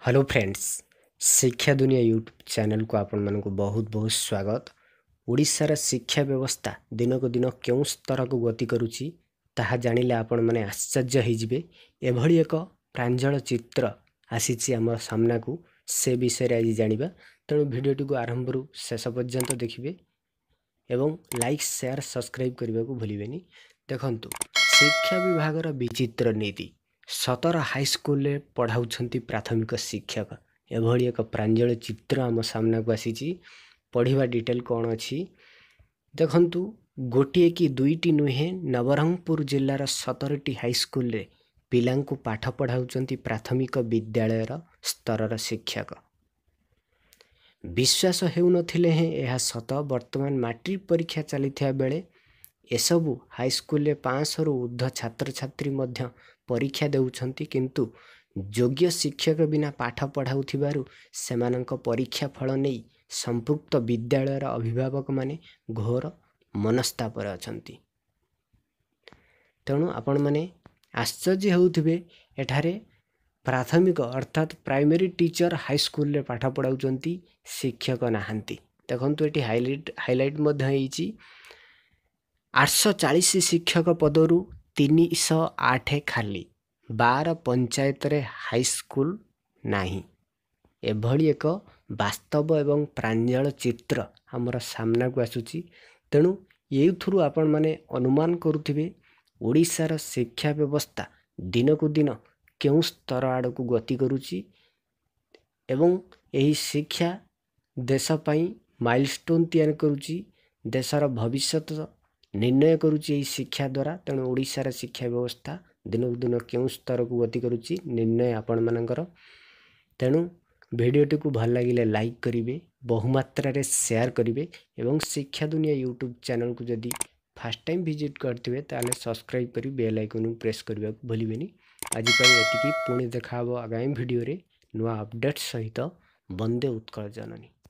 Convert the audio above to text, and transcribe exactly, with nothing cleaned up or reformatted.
Hello friends, शिक्षा दुनिया YouTube channel को आपण मानक बहुत बहुत स्वागत। ओडिशार शिक्षा व्यवस्था दिन को दिन क्यों स्तर को गति करुच्ची ताहा जानिले आपण माने आश्चर्य होइजिबे। एभली एक प्रांजल चित्र आसीछि हमर सामना को, से विषय रे आज जानिबा। तेणु भिडियोटी को आरंभ रु शेष पर्यंत देखिबे एवं लाइक शेयर सब्सक्राइब करने को भूलिबेनी। देखंतु, शिक्षा विभाग विचित्र नीति। सतर हाईस्कल पढ़ाऊँच प्राथमिक शिक्षक, एभली एक प्रांजल चित्र आम सामना को आसी। पढ़ा डिटेल कौन अच्छी देखंतु। गोटे कि दुईटी नुहे नवरंगपुर जिलार सतरटी हाईस्कल रे पिलांकु पाठ पढ़ाऊँच प्राथमिक विद्यालय स्तर शिक्षक। विश्वास हेउनथिले हें यह सत। वर्तमान मैट्रिक परीक्षा चली बेले एसबु हाईस्कल रे पाँच रु ऊर्ध्व छात्र छात्री मध्य परीक्षा देउछंती, किंतु योग्य शिक्षक बिना पाठ पढ़ाउथिबारु सेमानंक परीक्षा फल नहीं संपुक्त विद्यालय अभिभावक माने घोर मनस्तापर अछंती। तेणु आपण माने आश्चर्य होउथिबे, एठारे प्राथमिक अर्थात प्राइमरी टीचर हाईस्कल रे पाठ पढ़ाउछंती, शिक्षक नाहंती। देखंतु एटी हाइलाइट हाइलाइट मध्य हेइची आठ सौ चालीस शिक्षक पदरु तीन सौ आठ खाली, बार पंचायत रे हाईस्कल नाही। एभली एक वास्तव एवं प्रांजल चित्र हमर सामना को आसुची। तेणु एथुरु आपण माने अनुमान करुथिबे ओडिशार शिक्षा व्यवस्था दिन को दिन केउ स्तर आड़ को गति करुची एवं एही शिक्षा देश पई माइलस्टोन तैयार करुची, देशर भविष्यत निर्णय करुची एही शिक्षा द्वारा। तेणु ओडिशार शिक्षा व्यवस्था दिन को दिन केउ स्तर को गति करुची निर्णय आपण मानकर। तेणु भिडियोटी को भल लगिले लाइक करिवे, बहुमात्रा रे शेयर करिवे एवं शिक्षा दुनिया यूट्यूब चैनल को जदि फर्स्ट टाइम विजिट करथिबे ताले सब्सक्राइब करि बेल आइकन प्रेस करबा को भूलिबेनी। आज पई एतिकी, पुणी देखा हबो आगामी भिडियो रे नुआ अपडेट सहित। वंदे उत्कल जननी।